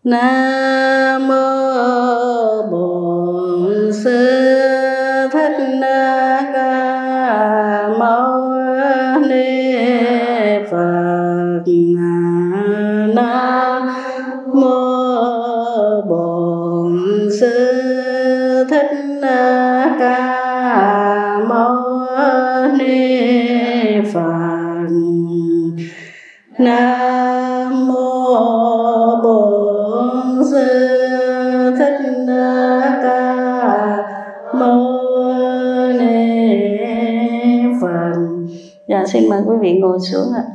Nam mô Bổn Sư Thích Ca Mâu Ni Phật. Nam mô Bổn Sư Thích Ca Mâu Ni Phật. Nam mô Bổn Sư Thích Ca Mâu Ni Phật. Dạ, xin mời quý vị ngồi xuống ạ.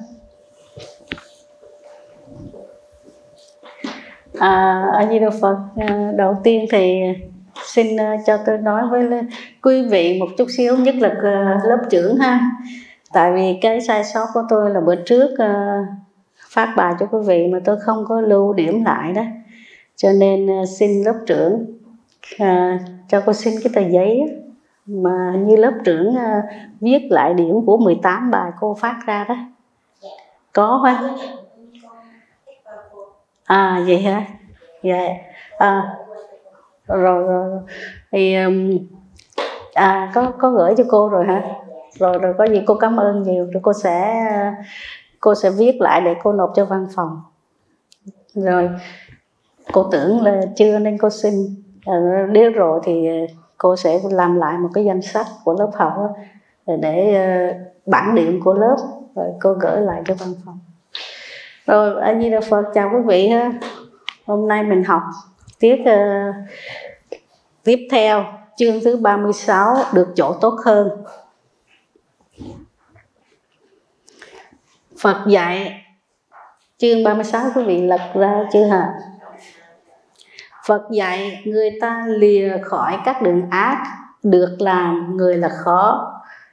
A Di Đà Phật. Đầu tiên thì xin cho tôi nói với quý vị một chút xíu, nhất là lớp trưởng ha. Tại vì cái sai sót của tôi là bữa trước phát bài cho quý vị mà tôi không có lưu điểm lại đó, cho nên xin lớp trưởng cho cô xin cái tờ giấy mà như lớp trưởng viết lại điểm của 18 bài cô phát ra đó. Có không? À vậy hả? Dạ. Rồi thì có gửi cho cô rồi hả? Rồi có gì cô cảm ơn nhiều, rồi cô sẽ viết lại để cô nộp cho văn phòng. Rồi cô tưởng là chưa nên cô xin, nếu rồi thì cô sẽ làm lại một cái danh sách của lớp học để bản điểm của lớp, rồi cô gửi lại cho văn phòng. Rồi A Di Đà Phật, chào quý vị ha. Hôm nay mình học tiết tiếp theo chương thứ 36, được chỗ tốt hơn. Phật dạy chương 36, quý vị lật ra chưa hả? Phật dạy người ta lìa khỏi các đường ác, được làm người là khó.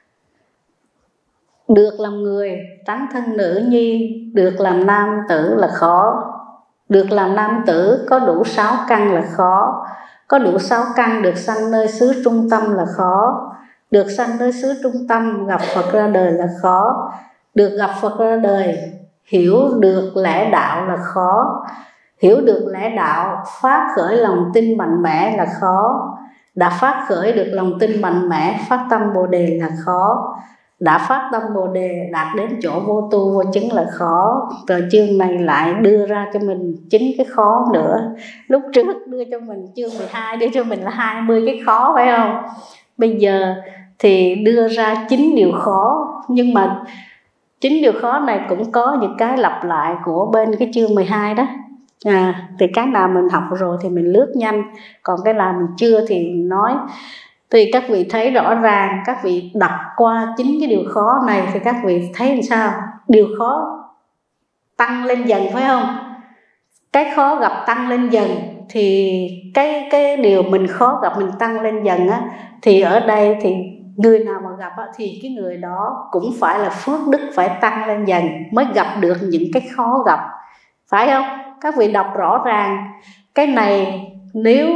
Được làm người tánh thân nữ nhi, được làm nam tử là khó. Được làm nam tử có đủ 6 căn là khó. Có đủ 6 căn được sanh nơi xứ trung tâm là khó. Được sanh nơi xứ trung tâm gặp Phật ra đời là khó. Được gặp Phật ra đời, hiểu được lẽ đạo là khó. Hiểu được lẽ đạo, phát khởi lòng tin mạnh mẽ là khó. Đã phát khởi được lòng tin mạnh mẽ, phát tâm Bồ Đề là khó. Đã phát tâm Bồ Đề, đạt đến chỗ vô tu vô chứng là khó. Rồi chương này lại đưa ra cho mình 9 cái khó nữa. Lúc trước đưa cho mình chương 12, đưa cho mình là 20 cái khó, phải không? Bây giờ thì đưa ra 9 điều khó. Nhưng mà 9 điều khó này cũng có những cái lặp lại của bên cái chương 12 đó. Thì cái nào mình học rồi thì mình lướt nhanh, còn cái nào mình chưa thì nói. Thì các vị thấy rõ ràng, các vị đọc qua 9 cái điều khó này thì các vị thấy làm sao? Điều khó tăng lên dần, phải không? Cái khó gặp tăng lên dần, thì cái điều mình khó gặp mình tăng lên dần á, thì ở đây thì người nào mà gặp á, thì cái người đó cũng phải là phước đức phải tăng lên dần mới gặp được những cái khó gặp, phải không? Các vị đọc rõ ràng cái này, nếu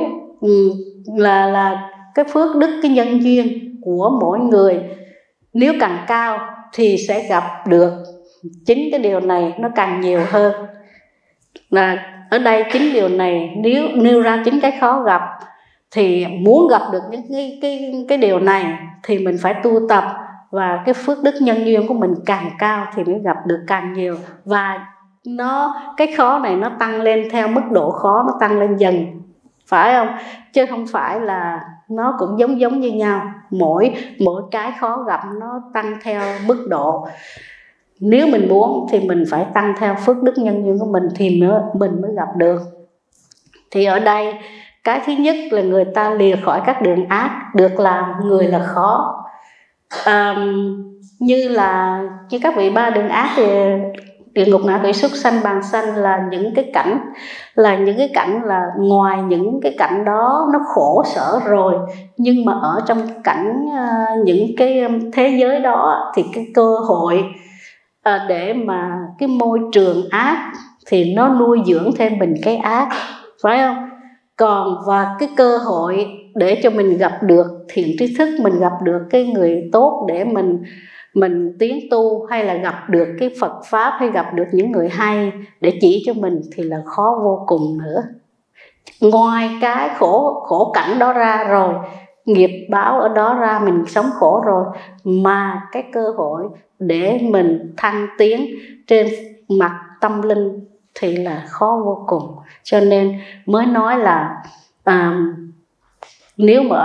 là cái phước đức, cái nhân duyên của mỗi người nếu càng cao thì sẽ gặp được 9 cái điều này nó càng nhiều hơn. Là ở đây 9 điều này, nếu nêu ra 9 cái khó gặp, thì muốn gặp được những cái điều này thì mình phải tu tập, và cái phước đức nhân duyên của mình càng cao thì mới gặp được càng nhiều. Và cái khó này nó tăng lên theo mức độ khó, nó tăng lên dần, phải không? Chứ không phải là nó cũng giống như nhau. Mỗi cái khó gặp nó tăng theo mức độ. Nếu mình muốn thì mình phải tăng theo phước đức nhân duyên của mình thì mình mới gặp được. Thì ở đây cái thứ nhất là người ta lìa khỏi các đường ác, được làm người là khó. Như các vị 3 đường ác thì địa ngục, ngạ quỷ, súc sanh, bàn sanh là những cái cảnh là ngoài những cái cảnh đó nó khổ sở rồi, nhưng mà ở trong cảnh những cái thế giới đó thì cái cơ hội để mà cái môi trường ác thì nó nuôi dưỡng thêm mình cái ác, phải không? Và cái cơ hội để cho mình gặp được thiện tri thức, mình gặp được cái người tốt để mình tiến tu, hay là gặp được cái Phật Pháp, hay gặp được những người hay để chỉ cho mình thì là khó vô cùng nữa. Ngoài cái khổ cảnh đó ra rồi, nghiệp báo ở đó ra, mình sống khổ rồi, mà cái cơ hội để mình thăng tiến trên mặt tâm linh thì là khó vô cùng. Cho nên mới nói là nếu mà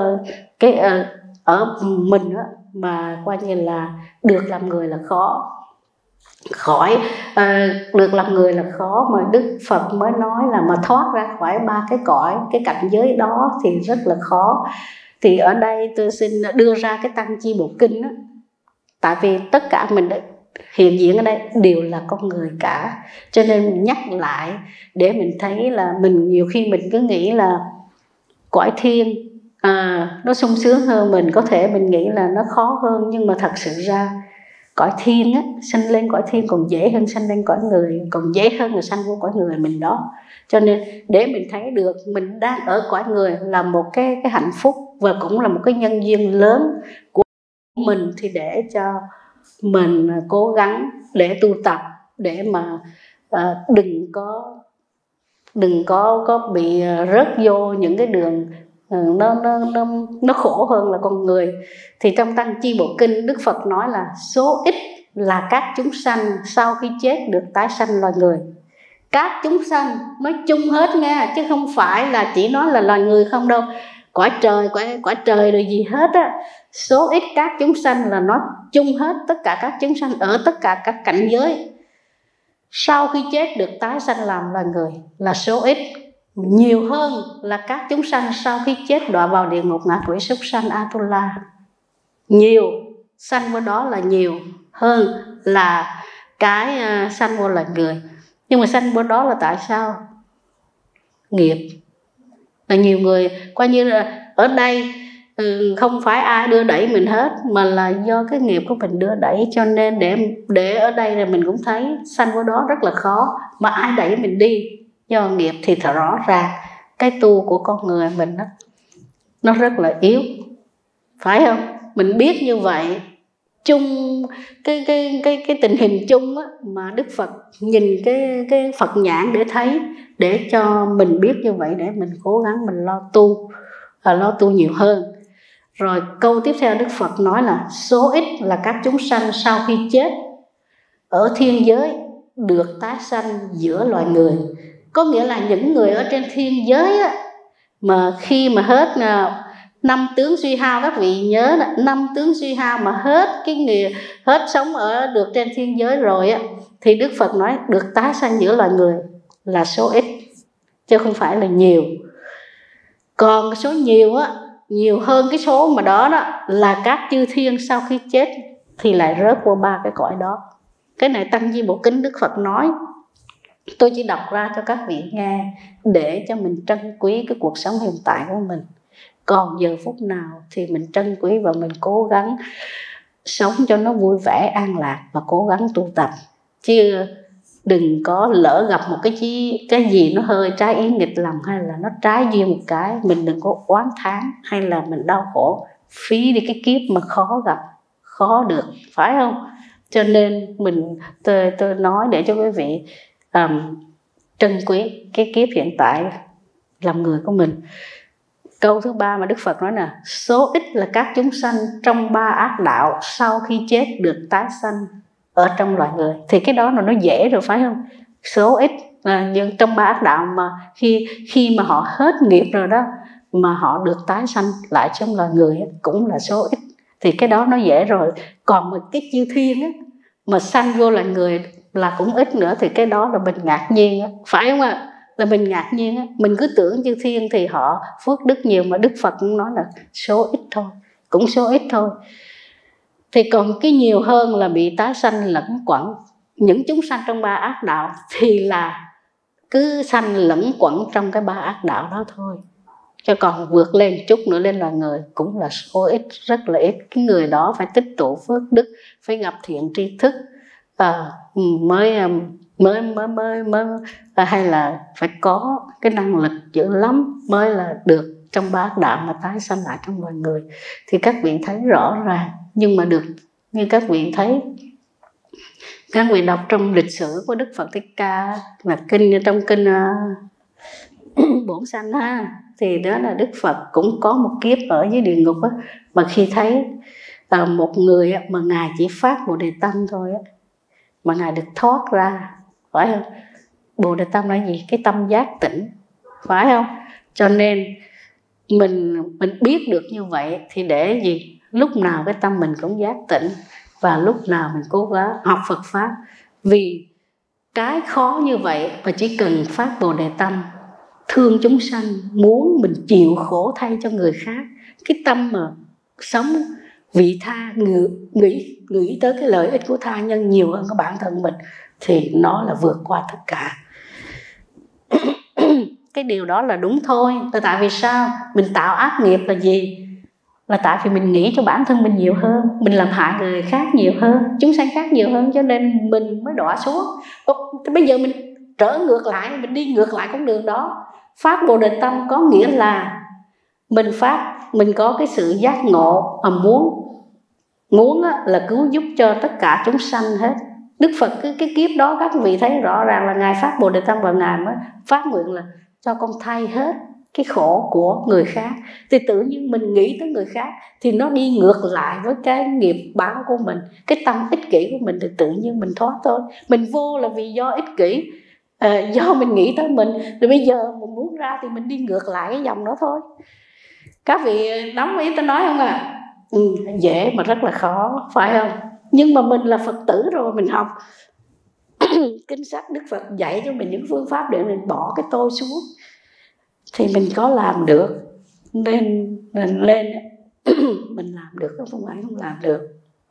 ở mình á, mà coi như là được làm người là khó, được làm người là khó, mà Đức Phật mới nói là mà thoát ra khỏi ba cái cõi, cái cảnh giới đó thì rất là khó. Thì ở đây tôi xin đưa ra cái Tăng Chi Bộ Kinh đó. Tại vì tất cả mình hiện diện ở đây đều là con người cả, cho nên mình nhắc lại để mình thấy là mình nhiều khi mình cứ nghĩ là cõi thiên nó sung sướng hơn mình, có thể mình nghĩ là nó khó hơn, nhưng mà thật sự ra cõi thiên á, sanh lên cõi thiên còn dễ hơn sanh lên cõi người, còn dễ hơn là sanh vô cõi người mình đó. Cho nên để mình thấy được mình đang ở cõi người là một cái hạnh phúc, và cũng là một cái nhân duyên lớn của mình, thì để cho mình cố gắng để tu tập, để mà đừng có bị rớt vô những cái đường nó khổ hơn là con người. Thì trong Tăng Chi Bộ Kinh, Đức Phật nói là số ít là các chúng sanh sau khi chết được tái sanh loài người. Các chúng sanh nói chung hết nha, chứ không phải là chỉ nói là loài người không đâu, cõi trời rồi gì hết á. Số ít các chúng sanh là nói chung hết, tất cả các chúng sanh ở tất cả các cảnh giới sau khi chết được tái sanh làm loài người là số ít. Nhiều hơn là các chúng sanh sau khi chết đọa vào địa ngục, ngạ quỷ, súc sanh, Atula. Nhiều sanh vô đó là nhiều hơn là cái sanh vô loài người. Nhưng mà sanh vô đó là tại sao? Nghiệp. Là nhiều người coi như là ở đây không phải ai đưa đẩy mình hết, mà là do cái nghiệp của mình đưa đẩy. Cho nên để ở đây là mình cũng thấy sanh vô đó rất là khó, mà ai đẩy mình đi? Do nghiệp. Thì thật rõ ràng cái tu của con người mình đó, nó rất là yếu, phải không? Mình biết như vậy, chung cái tình hình chung á, mà Đức Phật nhìn cái Phật nhãn để thấy, để cho mình biết như vậy, để mình cố gắng mình lo tu nhiều hơn. Rồi câu tiếp theo Đức Phật nói là số ít là các chúng sanh sau khi chết ở thiên giới được tái sanh giữa loài người. Có nghĩa là những người ở trên thiên giới á, mà khi mà hết năm tướng suy hao, các vị nhớ là năm tướng suy hao mà hết cái người hết sống ở được trên thiên giới rồi á, thì Đức Phật nói được tái sanh giữa loài người là số ít, chứ không phải là nhiều. Còn số nhiều á, nhiều hơn cái số mà đó là các chư thiên sau khi chết thì lại rớt qua ba cái cõi đó. Cái này Tăng Chi Bộ Kinh Đức Phật nói, tôi chỉ đọc ra cho các vị nghe để cho mình trân quý cái cuộc sống hiện tại của mình. Còn giờ phút nào thì mình trân quý và mình cố gắng sống cho nó vui vẻ, an lạc và cố gắng tu tập. Chứ đừng có lỡ gặp một cái gì nó hơi trái ý nghịch lòng, hay là nó trái duyên một cái, mình đừng có oán thán hay là mình đau khổ, phí đi cái kiếp mà khó gặp, khó được, phải không? Cho nên tôi nói để cho quý vị trân quý cái kiếp hiện tại làm người của mình. Câu thứ ba mà Đức Phật nói là số ít là các chúng sanh trong ba ác đạo sau khi chết được tái sanh ở trong loài người. Thì cái đó là nó dễ rồi, phải không? Số ít nhưng trong ba ác đạo mà khi mà họ hết nghiệp rồi đó, mà họ được tái sanh lại trong loài người cũng là số ít. Thì cái đó nó dễ rồi. Còn một cái chư thiên á, mà sanh vô loài người là cũng ít nữa, thì cái đó là mình ngạc nhiên á, phải không ạ? Là mình ngạc nhiên á, mình cứ tưởng chư thiên thì họ phước đức nhiều, mà Đức Phật cũng nói là số ít thôi, cũng số ít thôi. Thì còn cái nhiều hơn là bị tái sanh lẫn quẩn. Những chúng sanh trong ba ác đạo thì là cứ sanh lẫn quẩn trong cái ba ác đạo đó thôi. Cho còn vượt lên chút nữa lên loài người cũng là số ít, rất là ít. Cái người đó phải tích tụ phước đức, phải gặp thiện tri thức mới hay là phải có cái năng lực dữ lắm mới là được trong ba ác đạo mà tái sanh lại trong loài người. Thì các vị thấy rõ ràng. Nhưng mà được như các vị thấy, các vị đọc trong lịch sử của Đức Phật Thích Ca, là trong kinh Bổn Sanh ha, thì đó là Đức Phật cũng có một kiếp ở dưới địa ngục á, mà khi thấy một người mà ngài chỉ phát Bồ Đề Tâm thôi á, mà ngài được thoát ra, phải không? Bồ Đề Tâm là gì? Cái tâm giác tỉnh, phải không? Cho nên mình biết được như vậy thì để gì? Lúc nào cái tâm mình cũng giác tỉnh, và lúc nào mình cố gắng học Phật Pháp. Vì cái khó như vậy mà chỉ cần phát Bồ Đề Tâm, thương chúng sanh, muốn mình chịu khổ thay cho người khác, cái tâm mà sống vị tha, nghĩ tới cái lợi ích của tha nhân nhiều hơn của bản thân mình, thì nó là vượt qua tất cả. Cái điều đó là đúng thôi. Là tại vì sao? Mình tạo ác nghiệp là gì? Là tại vì mình nghĩ cho bản thân mình nhiều hơn, mình làm hại người khác nhiều hơn, chúng sanh khác nhiều hơn, cho nên mình mới đọa xuống. Bây giờ mình trở ngược lại, mình đi ngược lại con đường đó. Phát Bồ Đề Tâm có nghĩa là mình có cái sự giác ngộ mà muốn là cứu giúp cho tất cả chúng sanh hết. Đức Phật cái kiếp đó các vị thấy rõ ràng là ngài phát Bồ Đề Tâm, và ngài mới phát nguyện là cho con thay hết cái khổ của người khác. Thì tự nhiên mình nghĩ tới người khác thì nó đi ngược lại với cái nghiệp báo của mình, cái tâm ích kỷ của mình, thì tự nhiên mình thoát thôi. Mình vô là vì do ích kỷ, do mình nghĩ tới mình, rồi bây giờ mình muốn ra thì mình đi ngược lại cái dòng đó thôi. Các vị nắm ý tôi nói không ạ? Dễ mà rất là khó, phải không? Nhưng mà mình là Phật tử rồi, mình học kinh sách Đức Phật dạy cho mình những phương pháp để mình bỏ cái tôi xuống, thì mình có làm được. Nên mình làm được, không phải không làm được.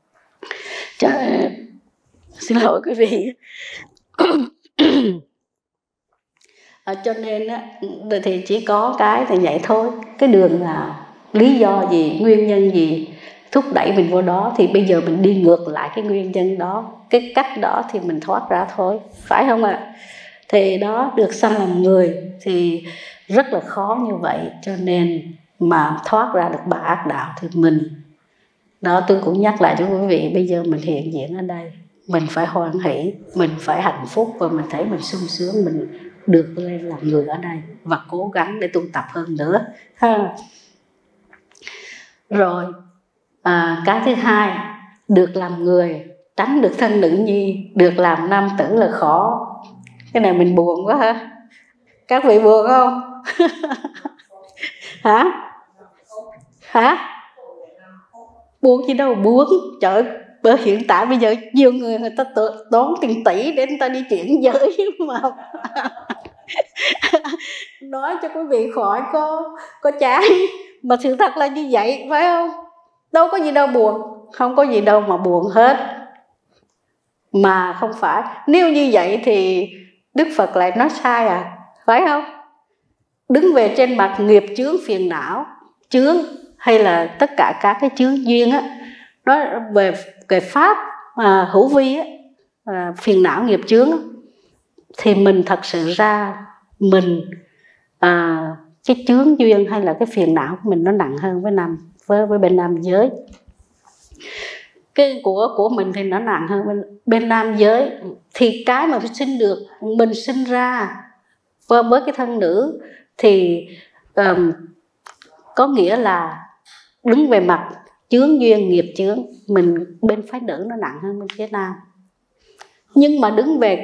Xin lỗi quý vị. Cho nên thì chỉ có cái thì vậy thôi. Cái đường nào, lý do gì, nguyên nhân gì thúc đẩy mình vô đó, thì bây giờ mình đi ngược lại cái nguyên nhân đó, cái cách đó thì mình thoát ra thôi, phải không ạ? Thì đó, được sanh làm người thì rất là khó như vậy. Cho nên mà thoát ra được ba ác đạo thì mình đó, tôi cũng nhắc lại cho quý vị, bây giờ mình hiện diện ở đây, mình phải hoan hỷ, mình phải hạnh phúc, và mình thấy mình sung sướng, mình được lên làm người ở đây và cố gắng để tu tập hơn nữa ha. Rồi cái thứ hai, được làm người, tránh được thân nữ nhi, được làm nam tử là khó. Cái này mình buồn quá ha. Các vị buồn không? Hả? Buồn gì đâu buồn. Trời ơi, hiện tại bây giờ nhiều người ta tốn tiền tỷ để người ta đi chuyển giới mà nói cho quý vị khỏi có chán. Mà sự thật là như vậy, phải không? Đâu có gì đâu buồn, không có gì đâu mà buồn hết. Mà không phải, nếu như vậy thì Đức Phật lại nói sai à, phải không? Đứng về trên mặt nghiệp chướng phiền não, chướng hay là tất cả các cái chướng duyên á, nói về cái pháp hữu vi á, phiền não nghiệp chướng á, thì mình thật sự ra mình cái chướng duyên hay là cái phiền não của mình nó nặng hơn với bên nam giới. Cái của mình thì nó nặng hơn bên nam giới. Thì cái mà mình sinh ra với cái thân nữ thì có nghĩa là đứng về mặt chướng duyên nghiệp chướng, mình bên phái nữ nó nặng hơn bên phía nam. Nhưng mà đứng về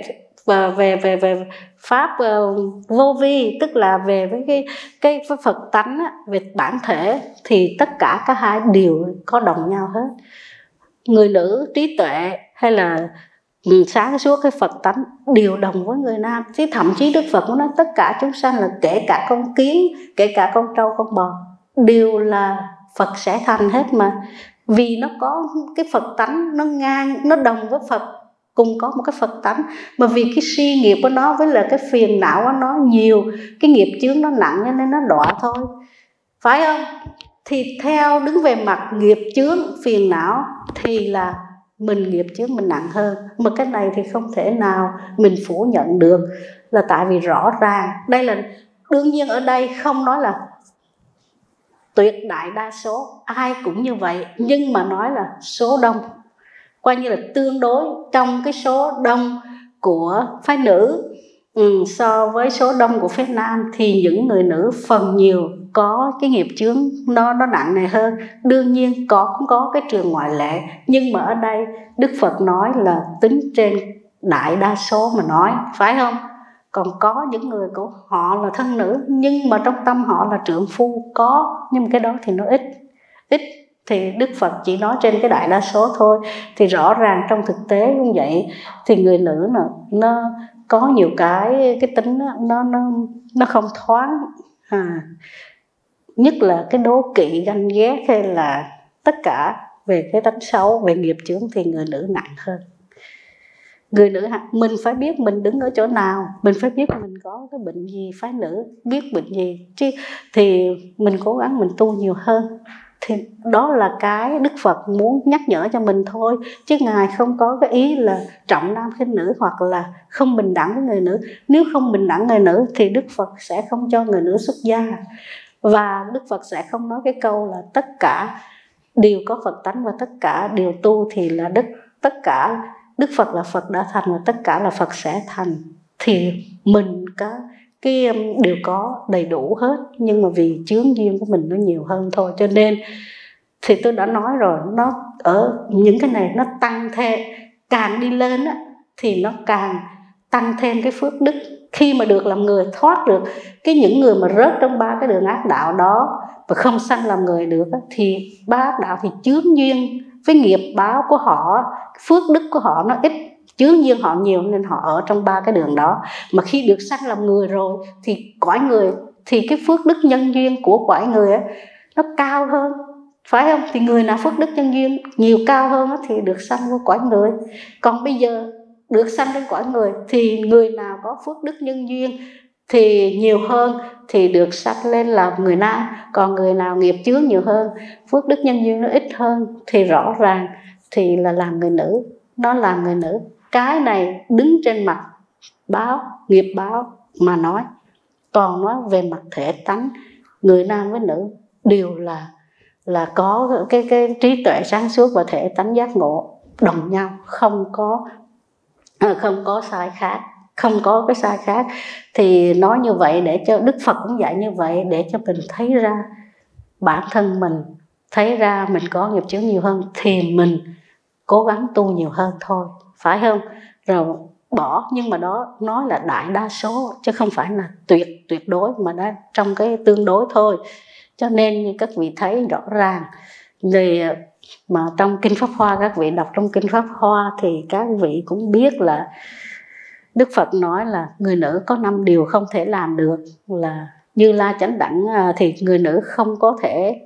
pháp vô vi, tức là về với cái Phật tánh á, về bản thể, thì tất cả các hai đều có đồng nhau hết. Người nữ trí tuệ hay là sáng suốt cái Phật tánh đều đồng với người nam. Chứ thậm chí Đức Phật nói tất cả chúng sanh, là kể cả con kiến, kể cả con trâu con bò, đều là Phật sẽ thành hết mà. Vì nó có cái Phật tánh, nó ngang, nó đồng với Phật, cùng có một cái Phật tánh. Mà vì cái suy nghiệp của nó với là cái phiền não của nó nhiều, cái nghiệp chướng nó nặng cho nên nó đọa thôi, phải không? Thì theo đứng về mặt nghiệp chướng phiền não thì là mình nghiệp chướng mình nặng hơn. Mà cái này thì không thể nào mình phủ nhận được, là tại vì rõ ràng đây là đương nhiên. Ở đây không nói là tuyệt đại đa số ai cũng như vậy, nhưng mà nói là số đông, coi như là tương đối trong cái số đông của phái nữ so với số đông của phái nam, thì những người nữ phần nhiều có cái nghiệp chướng nó nặng nề hơn. Đương nhiên cũng có cái trường ngoại lệ, nhưng mà ở đây Đức Phật nói là tính trên đại đa số mà nói, phải không? Còn có những người của họ là thân nữ nhưng mà trong tâm họ là trượng phu, có, nhưng mà cái đó thì nó ít. Thì Đức Phật chỉ nói trên cái đại đa số thôi. Thì rõ ràng trong thực tế cũng vậy, thì người nữ nó có nhiều cái tính nó không thoáng, nhất là cái đố kỵ, ganh ghét hay là tất cả về cái tánh xấu, về nghiệp chướng thì người nữ nặng hơn. Người nữ mình phải biết mình đứng ở chỗ nào, mình phải biết mình có cái bệnh gì, phái nữ biết bệnh gì chứ, thì mình cố gắng mình tu nhiều hơn. Thì đó là cái Đức Phật muốn nhắc nhở cho mình thôi, chứ Ngài không có cái ý là trọng nam khinh nữ hoặc là không bình đẳng với người nữ. Nếu không bình đẳng người nữ thì Đức Phật sẽ không cho người nữ xuất gia, và Đức Phật sẽ không nói cái câu là tất cả đều có Phật tánh và tất cả đều tu thì là tất cả Đức Phật là Phật đã thành và tất cả là Phật sẽ thành. Thì mình cái đều có đầy đủ hết, nhưng mà vì chướng duyên của mình nó nhiều hơn thôi. Cho nên thì tôi đã nói rồi, nó ở những cái này nó tăng thêm, càng đi lên á, thì nó càng tăng thêm cái phước đức. Khi mà được làm người, thoát được những người mà rớt trong ba cái đường ác đạo đó và không sanh làm người được á, thì ba ác đạo thì chướng duyên với nghiệp báo của họ, phước đức của họ nó ít, chướng duyên họ nhiều nên họ ở trong ba cái đường đó. Mà khi được sanh làm người rồi thì cõi người, thì cái phước đức nhân duyên của cõi người á, nó cao hơn, phải không? Thì người nào phước đức nhân duyên nhiều cao hơn á, thì được sanh vô cõi người. Còn bây giờ được sanh lên cõi người thì người nào có phước đức nhân duyên thì nhiều hơn thì được sanh lên làm người nam. Còn người nào nghiệp chướng nhiều hơn, phước đức nhân duyên nó ít hơn thì rõ ràng thì là làm người nữ. Nó làm người nữ. Cái này đứng trên mặt báo, nghiệp báo mà nói. Còn nói về mặt thể tánh, người nam với nữ đều là có cái trí tuệ sáng suốt và thể tánh giác ngộ đồng nhau, không có sai khác, không có cái sai khác. Thì nói như vậy để cho Đức Phật cũng dạy như vậy, để cho mình thấy ra bản thân mình, thấy ra mình có nghiệp chướng nhiều hơn thì mình cố gắng tu nhiều hơn thôi, phải không? Rồi bỏ, nhưng mà đó nói là đại đa số chứ không phải là tuyệt đối, mà đã trong cái tương đối thôi. Cho nên như các vị thấy rõ ràng thì mà trong Kinh Pháp Hoa, các vị đọc trong Kinh Pháp Hoa thì các vị cũng biết là Đức Phật nói là người nữ có 5 điều không thể làm được, là Như La Chánh Đẳng thì người nữ không có thể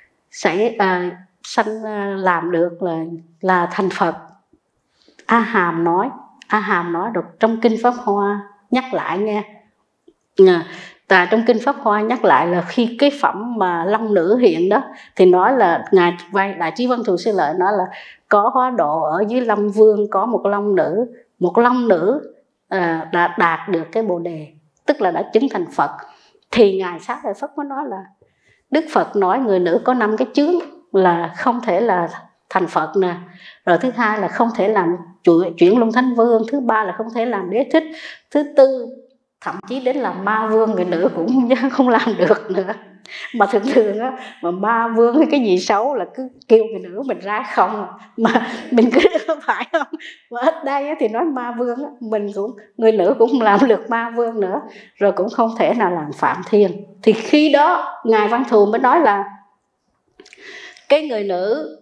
làm được là thành Phật. A Hàm nói được trong Kinh Pháp Hoa nhắc lại nghe. Trong Kinh Pháp Hoa nhắc lại là khi cái phẩm mà long nữ hiện đó thì nói là Ngài Đại Chí Văn Thù Sư Lợi nói là có hóa độ ở dưới Long Vương có một long nữ đã đạt được cái Bồ Đề, tức là đã chứng thành Phật. Thì Ngài Xá Lợi Phất mới nói là Đức Phật nói người nữ có 5 cái chướng là không thể là thành Phật nè, rồi thứ hai là không thể làm chuyển luân thánh vương, thứ ba là không thể làm đế thích, thứ tư thậm chí đến là ma vương người nữ cũng không làm được nữa. Mà thường á, mà ma vương cái gì xấu là cứ kêu người nữ mình ra không, mà mình cứ phải không? Mà ở đây thì nói ma vương, người nữ cũng không làm được ma vương nữa, rồi cũng không thể nào làm Phạm Thiên. Thì khi đó Ngài Văn Thù mới nói là cái người nữ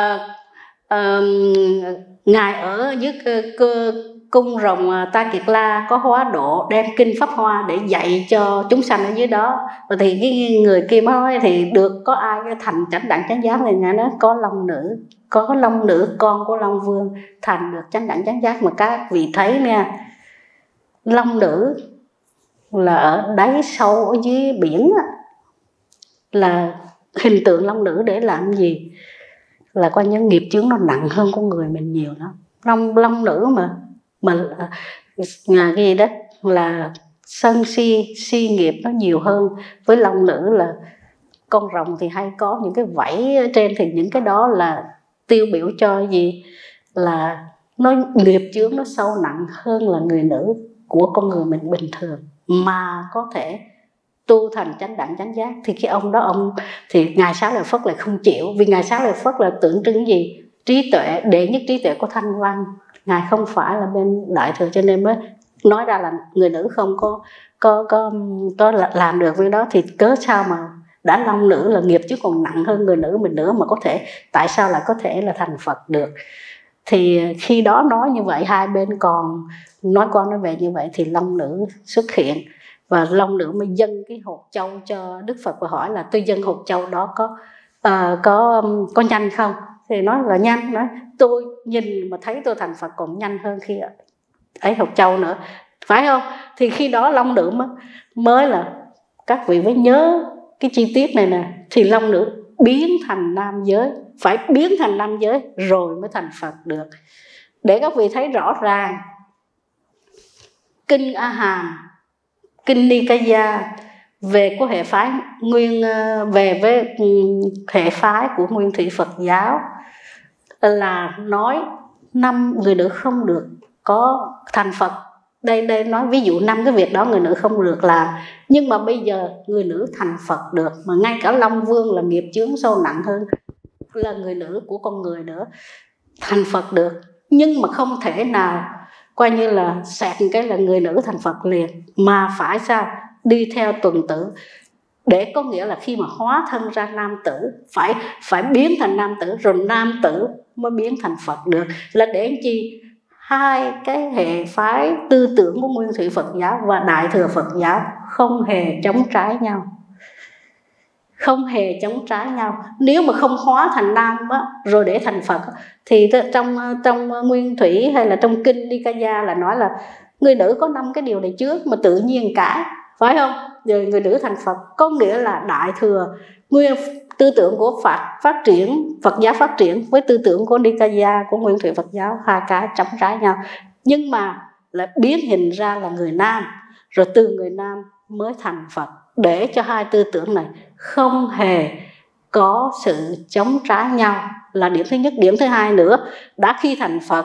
Ngài ở dưới cung rồng Ta Kiệt La có hóa độ, đem Kinh Pháp Hoa để dạy cho chúng sanh ở dưới đó. Và thì cái người kia mới nói thì được có ai thành chánh đẳng chánh giác này, Ngài nói có long nữ con của Long Vương thành được chánh đẳng chánh giác. Mà các vị thấy nha, long nữ là ở đáy sâu ở dưới biển á, là hình tượng long nữ để làm gì? Là coi như nghiệp chướng nó nặng hơn con người mình nhiều lắm. Long nữ mà cái gì đó là sân si nghiệp nó nhiều hơn. Với long nữ là con rồng thì hay có những cái vảy ở trên, thì những cái đó là tiêu biểu cho gì, là nó nghiệp chướng nó sâu nặng hơn là người nữ của con người mình bình thường mà có thể tu thành chánh đẳng chánh giác. Thì cái ông đó thì ngài Xá Lợi Phất lại không chịu, vì ngài Xá Lợi Phất là tượng trưng gì, trí tuệ, đệ nhất trí tuệ của Thanh Văn, ngài không phải là bên Đại Thừa, cho nên mới nói ra là người nữ không có làm được việc đó. Thì cớ sao mà đã long nữ là nghiệp chứ còn nặng hơn người nữ mình nữa mà có thể, tại sao lại có thể là thành Phật được? Thì khi đó nói như vậy, hai bên còn nói qua nói về như vậy, thì long nữ xuất hiện, và long nữ mới dâng cái hột châu cho Đức Phật và hỏi là tôi dâng hột châu đó có nhanh không? Thì nói là nhanh, nói tôi nhìn mà thấy tôi thành Phật còn nhanh hơn khi ấy hột châu nữa, phải không? Thì khi đó long nữ mới là các vị mới nhớ cái chi tiết này nè, thì long nữ biến thành nam giới, phải biến thành nam giới rồi mới thành Phật được. Để các vị thấy rõ ràng, kinh A Hàm, kinh Nikaya về của hệ phái về với hệ phái của Nguyên Thủy Phật giáo là nói 5 người nữ không được có thành Phật. Đây nói ví dụ 5 cái việc đó người nữ không được làm, nhưng mà bây giờ người nữ thành Phật được, mà ngay cả Long Vương là nghiệp chướng sâu nặng hơn là người nữ của con người nữa, thành Phật được. Nhưng mà không thể nào coi như là xẹt cái là người nữ thành Phật liền, mà phải sao? Đi theo tuần tử, để có nghĩa là khi mà hóa thân ra nam tử phải biến thành nam tử, rồi nam tử mới biến thành Phật được. Là để làm chi? Hai cái hệ phái tư tưởng của Nguyên Thủy Phật giáo và Đại Thừa Phật giáo không hề chống trái nhau, không hề chống trái nhau. Nếu mà không hóa thành nam á, rồi để thành Phật, thì trong Nguyên Thủy hay là trong kinh Nikaya là nói là người nữ có 5 cái điều này trước mà tự nhiên cãi, phải không? Rồi người nữ thành Phật, có nghĩa là Đại Thừa nguyên tư tưởng của phát triển, Phật giáo phát triển với tư tưởng của Nikaya của Nguyên Thủy Phật giáo, hai cái chống trái nhau, nhưng mà lại biến hình ra là người nam, rồi từ người nam mới thành Phật, để cho hai tư tưởng này không hề có sự chống trái nhau, là điểm thứ nhất. Điểm thứ hai nữa, đã khi thành Phật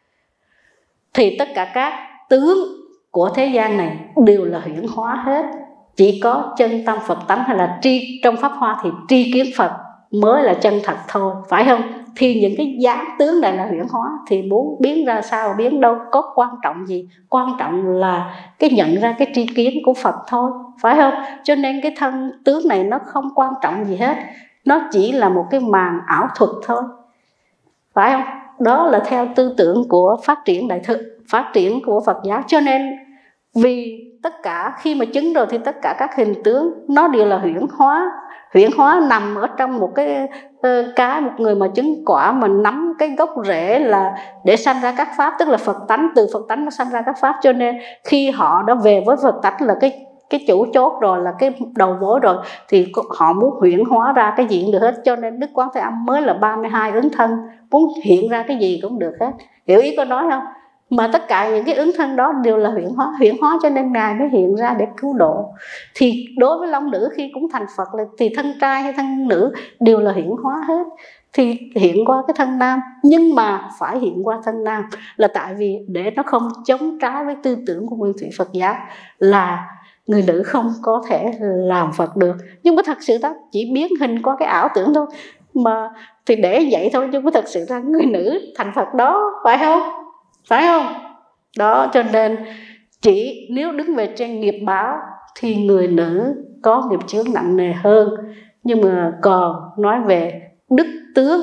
thì tất cả các tướng của thế gian này đều là huyễn hóa hết, chỉ có chân tâm Phật tánh hay là trong Pháp Hoa thì tri kiến Phật mới là chân thật thôi, phải không? Thì những cái dáng tướng này là huyễn hóa, thì muốn biến ra sao biến đâu có quan trọng gì, quan trọng là cái nhận ra cái tri kiến của Phật thôi, phải không? Cho nên cái thân tướng này nó không quan trọng gì hết, nó chỉ là một cái màn ảo thuật thôi, phải không? Đó là theo tư tưởng của phát triển Đại Thừa, phát triển của Phật giáo. Cho nên vì tất cả khi mà chứng rồi thì tất cả các hình tướng nó đều là huyễn hóa. Huyễn hóa nằm ở trong một một người mà chứng quả mà nắm cái gốc rễ là để sanh ra các pháp, tức là Phật tánh, từ Phật tánh nó sanh ra các pháp. Cho nên khi họ đã về với Phật tánh là cái chủ chốt rồi, là cái đầu mối rồi, thì họ muốn huyễn hóa ra cái gì cũng được hết. Cho nên Đức Quán Thế Âm mới là 32 ứng thân, muốn hiện ra cái gì cũng được hết. Hiểu ý con nói không? Mà tất cả những cái ứng thân đó đều là huyễn hóa, cho nên Ngài mới hiện ra để cứu độ. Thì đối với long nữ khi cũng thành Phật thì thân trai hay thân nữ đều là huyễn hóa hết, thì hiện qua cái thân nam. Nhưng mà phải hiện qua thân nam là tại vì để nó không chống trái với tư tưởng của Nguyên Thủy Phật giáo là người nữ không có thể làm Phật được. Nhưng mà thật sự đó chỉ biến hình qua cái ảo tưởng thôi, mà thì để vậy thôi, chứ không thật sự ra người nữ thành Phật đó, phải không? Phải không? Đó, cho nên chỉ nếu đứng về trên nghiệp báo thì người nữ có nghiệp chướng nặng nề hơn. Nhưng mà còn nói về đức tướng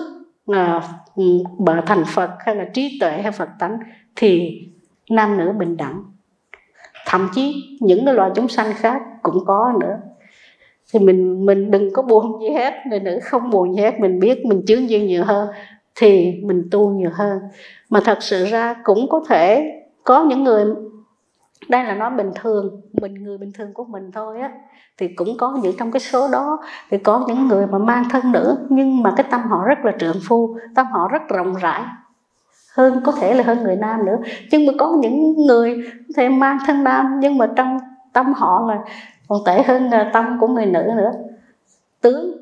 thành Phật hay là trí tuệ hay Phật tánh thì nam nữ bình đẳng. Thậm chí những cái loài chúng sanh khác cũng có nữa. Thì mình đừng có buồn gì hết, người nữ không buồn gì hết. Mình biết mình chướng duyên nhiều hơn thì mình tu nhiều hơn. Mà thật sự ra cũng có thể có những người, đây là nói bình thường, người bình thường của mình thôi á, thì cũng có những trong cái số đó thì có những người mà mang thân nữ, nhưng mà cái tâm họ rất là trượng phu, tâm họ rất rộng rãi hơn, có thể là hơn người nam nữa. Nhưng mà có những người có thể mang thân nam nhưng mà trong tâm họ là còn tệ hơn tâm của người nữ nữa. tướng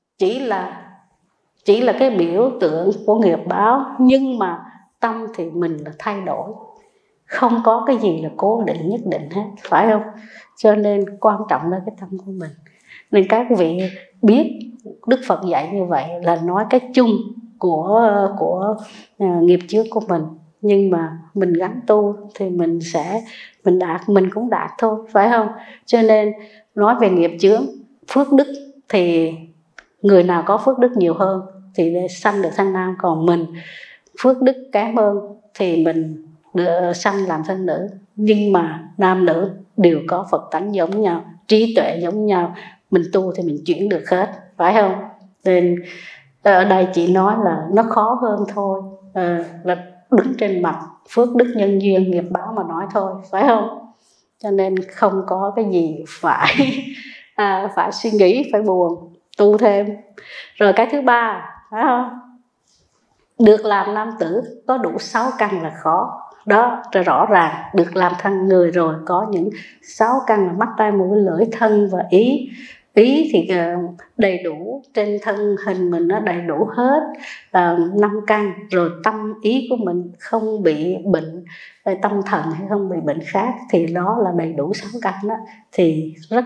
chỉ là cái biểu tượng của nghiệp báo, nhưng mà tâm thì mình là thay đổi, không có cái gì là cố định nhất định hết, phải không? Cho nên quan trọng là cái tâm của mình. Nên các vị biết Đức Phật dạy như vậy là nói cái chung của nghiệp chướng của mình, nhưng mà mình gắn tu thì mình cũng đạt thôi, phải không? Cho nên nói về nghiệp chướng, phước đức thì người nào có phước đức nhiều hơn thì để sanh được thân nam, còn mình phước đức kém hơn thì mình được sanh làm thân nữ. Nhưng mà nam nữ đều có Phật tánh giống nhau, trí tuệ giống nhau, mình tu thì mình chuyển được hết, phải không? Nên ở đây chỉ nói là nó khó hơn thôi, là đứng trên mặt phước đức nhân duyên nghiệp báo mà nói thôi, phải không? Cho nên không có cái gì phải phải suy nghĩ, phải buồn, tu thêm. Rồi cái thứ ba, phải không? Được làm nam tử có đủ 6 căn là khó. Đó, rõ ràng được làm thân người rồi có những 6 căn là mắt, tai, mũi, lưỡi, thân và ý. Ý thì đầy đủ, trên thân hình mình nó đầy đủ hết 5 căn. Rồi tâm ý của mình không bị bệnh tâm thần hay không bị bệnh khác, thì đó là đầy đủ 6 căn đó. Thì rất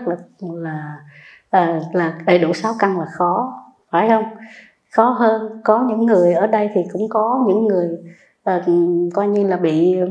là đầy đủ 6 căn là khó, phải không? Khó hơn. Có những người ở đây thì cũng có những người coi như là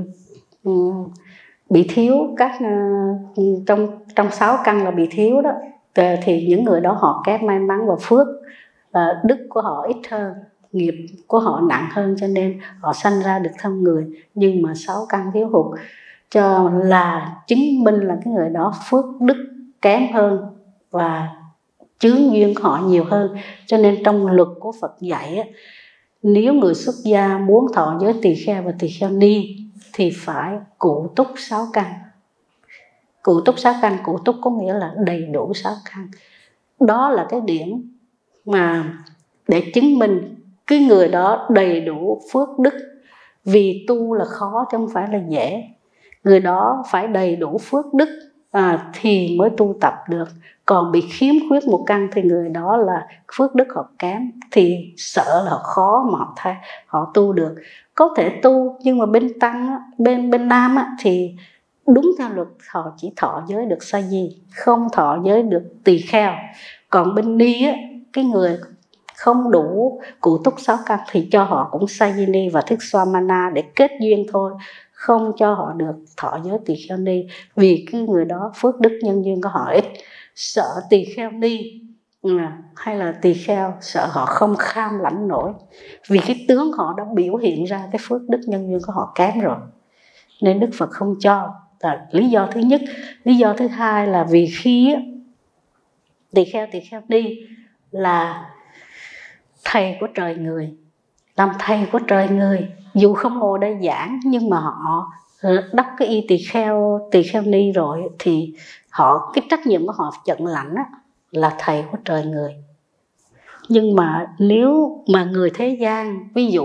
bị thiếu các trong 6 căn là bị thiếu đó, thì những người đó họ kém may mắn và phước đức của họ ít hơn, nghiệp của họ nặng hơn, cho nên họ sanh ra được thân người. Nhưng mà 6 căn thiếu hụt cho là chứng minh là cái người đó phước đức kém hơn và chướng duyên của họ nhiều hơn. Cho nên trong luật của Phật dạy á, nếu người xuất gia muốn thọ giới tỳ kheo và tỳ kheo ni thì phải cụ túc 6 căn. Cụ túc 6 căn, cụ túc có nghĩa là đầy đủ 6 căn. Đó là cái điểm mà để chứng minh cái người đó đầy đủ phước đức. Vì tu là khó chứ không phải là dễ. Người đó phải đầy đủ phước đức thì mới tu tập được. Còn bị khiếm khuyết một căn thì người đó là phước đức họ kém, thì sợ là họ khó mà họ tu được. Có thể tu nhưng mà bên tăng bên nam thì đúng theo luật họ chỉ thọ giới được sa di, không thọ giới được tỳ kheo. Còn bên ni cái người không đủ cụ túc 6 căn thì cho họ cũng sa di ni và thức swamana để kết duyên thôi, không cho họ được thọ giới tỳ kheo ni. Vì cái người đó phước đức nhân duyên của họ ít, sợ tỳ kheo ni hay là tỳ kheo sợ họ không kham lãnh nổi, vì cái tướng họ đã biểu hiện ra cái phước đức nhân duyên của họ kém rồi, nên Đức Phật không cho. Lý do thứ nhất. Lý do thứ hai là vì khi tỳ kheo ni là thầy của trời người, làm thầy của trời người, dù không ngồi đây giảng nhưng mà họ đắp cái y tỳ kheo ni rồi thì họ, cái trách nhiệm của họ nhận lãnh là thầy của trời người. Nhưng mà nếu mà người thế gian, ví dụ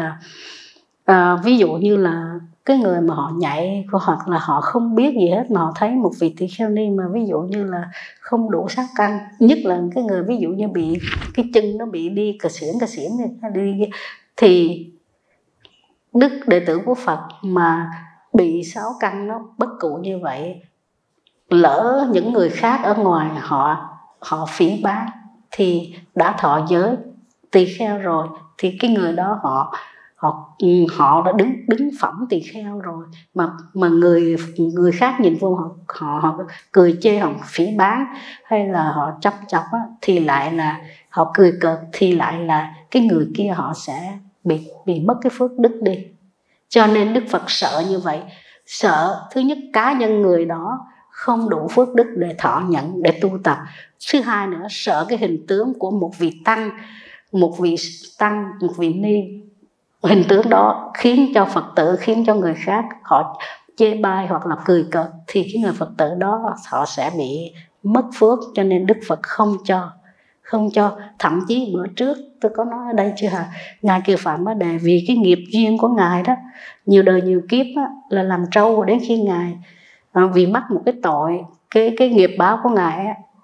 như là cái người mà họ nhạy hoặc là họ không biết gì hết mà họ thấy một vị tỳ kheo ni mà ví dụ như là không đủ 6 căn, nhất là cái người ví dụ như bị cái chân nó bị đi cà xỉn thì đức đệ tử của Phật mà bị 6 căn nó bất cụ như vậy, lỡ những người khác ở ngoài họ phỉ báng thì đã thọ giới tỳ kheo rồi, thì cái người đó họ đã đứng phẩm tỳ kheo rồi, mà người khác nhìn vô họ cười chê, họ phỉ báng hay là họ chấp chọc thì lại là họ cười cợt, thì lại là cái người kia họ sẽ bị mất cái phước đức đi. Cho nên Đức Phật sợ như vậy. Sợ thứ nhất cá nhân người đó không đủ phước đức để thọ nhận, để tu tập. Thứ hai nữa, sợ cái hình tướng của một vị tăng, một vị ni, hình tướng đó khiến cho Phật tử, khiến cho người khác họ chê bai hoặc là cười cợt, thì cái người Phật tử đó họ sẽ bị mất phước. Cho nên Đức Phật không cho. Thậm chí bữa trước tôi có nói ở đây chưa hả, Ngài Kiều Phạm Bá Đề vì cái nghiệp duyên của Ngài đó, nhiều đời nhiều kiếp là làm trâu, đến khi Ngài vì mắc một cái tội, cái nghiệp báo của Ngài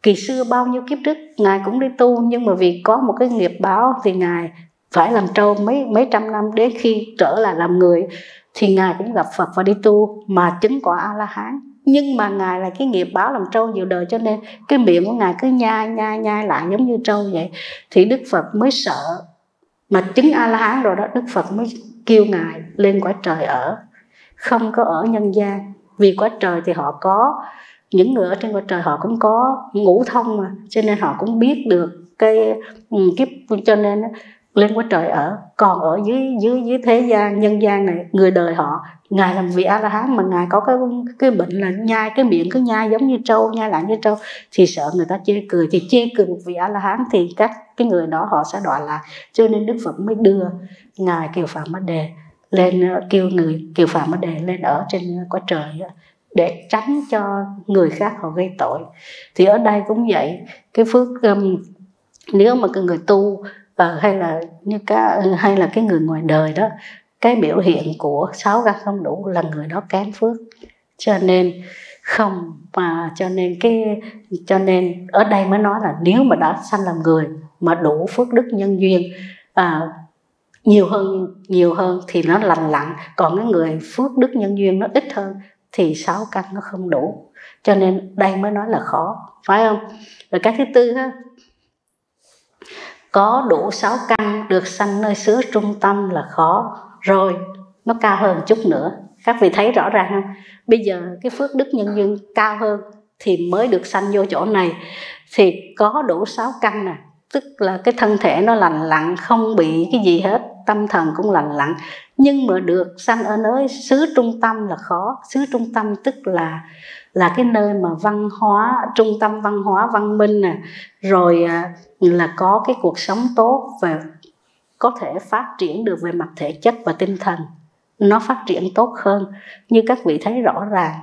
kỳ xưa bao nhiêu kiếp trước Ngài cũng đi tu, nhưng mà vì có một cái nghiệp báo thì Ngài phải làm trâu mấy trăm năm, đến khi trở lại làm người thì Ngài cũng gặp Phật và đi tu mà chứng quả A-la-hán. Nhưng mà Ngài là cái nghiệp báo làm trâu nhiều đời, cho nên cái miệng của Ngài cứ nhai lại giống như trâu vậy. Thì Đức Phật mới sợ, mà chứng A-la-hán rồi đó, Đức Phật mới kêu Ngài lên cõi trời ở, không có ở nhân gian. Vì cõi trời thì họ có, những người ở trên cõi trời họ cũng có ngũ thông mà, cho nên họ cũng biết được cái kiếp, cho nên lên cõi trời ở. Còn ở dưới thế gian nhân gian này, người đời họ, Ngài làm vị A-la-hán mà Ngài có cái bệnh là nhai, cái miệng cứ nhai giống như trâu, nhai lại như trâu, thì sợ người ta chê cười. Thì chê cười một vị A-la-hán thì các cái người đó họ sẽ đọa lạc. Cho nên Đức Phật mới đưa Ngài Kiều Phạn Mã Đề lên, kêu người Kiều Phạn Mã Đề lên ở trên cõi trời để tránh cho người khác họ gây tội. Thì ở đây cũng vậy, cái phước nếu mà cái người tu hay là cái người ngoài đời đó, cái biểu hiện của 6 căn không đủ là người đó kém phước. Cho nên cho nên ở đây mới nói là nếu mà đã sanh làm người mà đủ phước đức nhân duyên nhiều hơn thì nó lành lặn. Còn cái người phước đức nhân duyên nó ít hơn thì 6 căn nó không đủ. Cho nên đây mới nói là khó, phải không? Rồi cái thứ tư ha, có đủ 6 căn được sanh nơi xứ trung tâm là khó. Rồi nó cao hơn chút nữa, các vị thấy rõ ràng không? Bây giờ cái phước đức nhân duyên cao hơn thì mới được sanh vô chỗ này. Thì có đủ 6 căn nè, tức là cái thân thể nó lành lặn, không bị cái gì hết, tâm thần cũng lành lặn. Nhưng mà được sanh ở nơi xứ trung tâm là khó. Xứ trung tâm tức là cái nơi mà văn hóa, trung tâm văn hóa văn minh nè, rồi là có cái cuộc sống tốt và có thể phát triển được về mặt thể chất và tinh thần, nó phát triển tốt hơn. Như các vị thấy rõ ràng,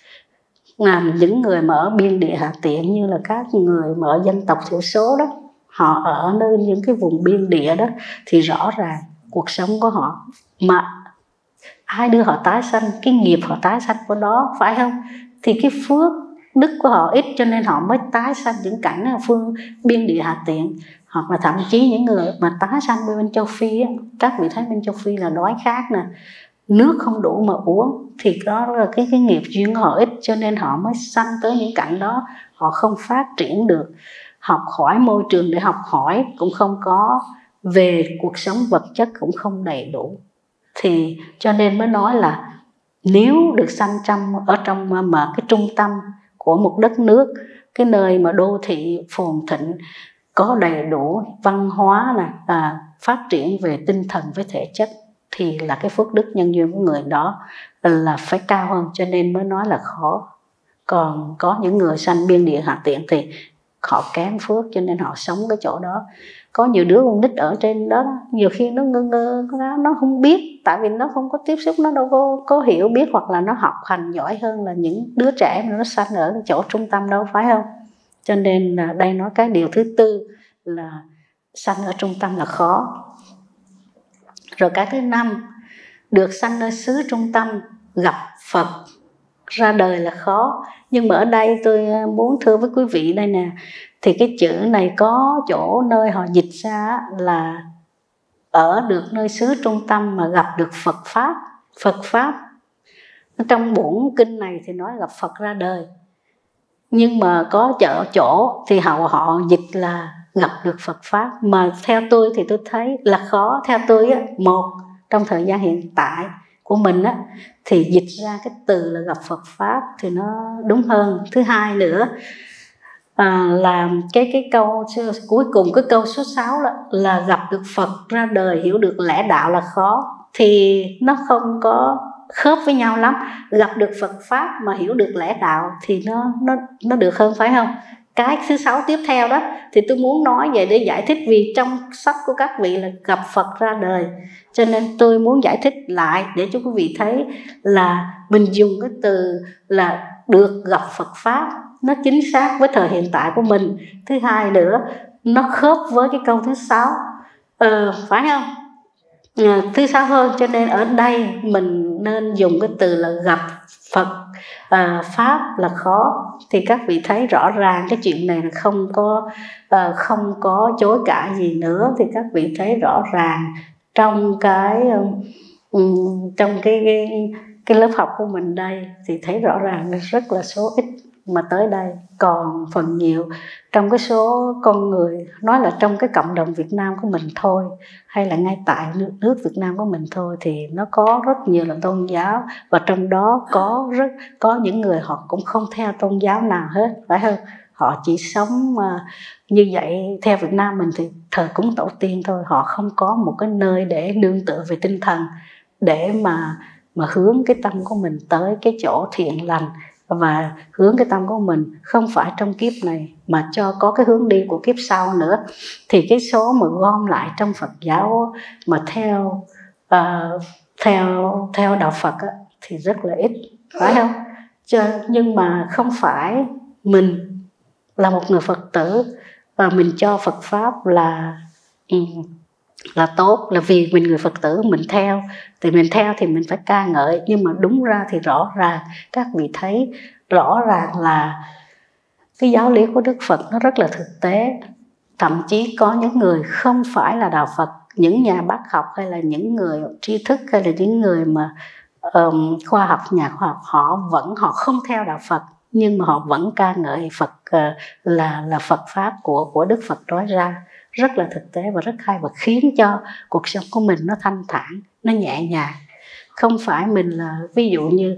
những người mà ở biên địa Hạ Tiện, như là các người mà ở dân tộc thiểu số đó, họ ở nơi những cái vùng biên địa đó, thì rõ ràng cuộc sống của họ, mà ai đưa họ tái sanh, cái nghiệp họ tái sanh của đó, phải không? Thì cái phước đức của họ ít, cho nên họ mới tái sanh những cảnh ở phương biên địa Hạ Tiện. Hoặc là thậm chí những người mà tái sanh bên châu Phi á, các vị thấy bên châu Phi là đói khát nè, nước không đủ mà uống, thì đó là cái nghiệp duyên của họ ít, cho nên họ mới sanh tới những cảnh đó. Họ không phát triển được, học hỏi môi trường để học hỏi cũng không có, về cuộc sống vật chất cũng không đầy đủ. Thì cho nên mới nói là nếu được sanh ở trong mà cái trung tâm của một đất nước, cái nơi mà đô thị phồn thịnh, có đầy đủ văn hóa này, phát triển về tinh thần với thể chất, thì là cái phước đức nhân duyên của người đó là phải cao hơn, cho nên mới nói là khó. Còn có những người sanh biên địa Hạ Tiện thì họ kém phước, cho nên họ sống cái chỗ đó. Có nhiều đứa con nít ở trên đó, nhiều khi nó ngơ nó không biết, tại vì nó không có tiếp xúc, nó đâu có hiểu biết, hoặc là nó học hành giỏi hơn là những đứa trẻ mà nó sanh ở chỗ trung tâm đâu, phải không? Cho nên là đây nói cái điều thứ tư là sanh ở trung tâm là khó. Rồi cái thứ 5, được sanh nơi xứ trung tâm gặp Phật ra đời là khó. Nhưng mà ở đây tôi muốn thưa với quý vị đây nè, thì cái chữ này có chỗ nơi họ dịch ra là ở được nơi xứ trung tâm mà gặp được Phật Pháp. Phật Pháp trong bổn kinh này thì nói gặp Phật ra đời, nhưng mà có chỗ thì họ dịch là gặp được Phật Pháp. Mà theo tôi thì tôi thấy là khó. Theo tôi á, một, trong thời gian hiện tại của mình á, thì dịch ra cái từ là gặp Phật Pháp thì nó đúng hơn. Thứ hai nữa là cái câu cuối cùng, cái câu số 6 là gặp được Phật ra đời, hiểu được lẽ đạo là khó, thì nó không có khớp với nhau lắm. Gặp được Phật Pháp mà hiểu được lẽ đạo thì nó được hơn, phải không? Cái thứ 6 tiếp theo đó thì tôi muốn nói về để giải thích, vì trong sách của các vị là gặp Phật ra đời, cho nên tôi muốn giải thích lại để cho quý vị thấy là mình dùng cái từ là được gặp Phật Pháp nó chính xác với thời hiện tại của mình. Thứ hai nữa, nó khớp với cái câu thứ 6, phải không? Thứ 6 hơn, cho nên ở đây mình nên dùng cái từ là gặp Phật Pháp là khó, thì các vị thấy rõ ràng cái chuyện này là không có chối cãi gì nữa. Thì các vị thấy rõ ràng trong cái lớp học của mình đây thì thấy rõ ràng rất là số ít mà tới đây, còn phần nhiều trong cái số con người, nói là trong cái cộng đồng Việt Nam của mình thôi, hay là ngay tại nước Việt Nam của mình thôi, thì nó có rất nhiều là tôn giáo, và trong đó có những người họ cũng không theo tôn giáo nào hết, phải không? Họ chỉ sống như vậy. Theo Việt Nam mình thì thờ cúng tổ tiên thôi, họ không có một cái nơi để nương tựa về tinh thần, để mà hướng cái tâm của mình tới cái chỗ thiện lành, và hướng cái tâm của mình không phải trong kiếp này mà cho có cái hướng đi của kiếp sau nữa. Thì cái số mà gom lại trong Phật giáo mà theo đạo Phật á, thì rất là ít, phải không? Nhưng mà không phải mình là một người Phật tử và mình cho Phật Pháp là tốt, là vì mình người Phật tử mình theo thì mình phải ca ngợi. Nhưng mà đúng ra thì rõ ràng các vị thấy rõ ràng là cái giáo lý của Đức Phật nó rất là thực tế. Thậm chí có những người không phải là đạo Phật, những nhà bác học hay là những người tri thức hay là những người mà khoa học, nhà khoa học, họ không theo đạo Phật, nhưng mà họ vẫn ca ngợi Phật là Phật Pháp của Đức Phật nói ra. Rất là thực tế và rất hay, và khiến cho cuộc sống của mình nó thanh thản, nó nhẹ nhàng. Không phải mình là ví dụ như